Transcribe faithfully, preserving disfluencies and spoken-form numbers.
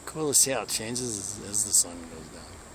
Cool to see how it changes as, as the sun goes down.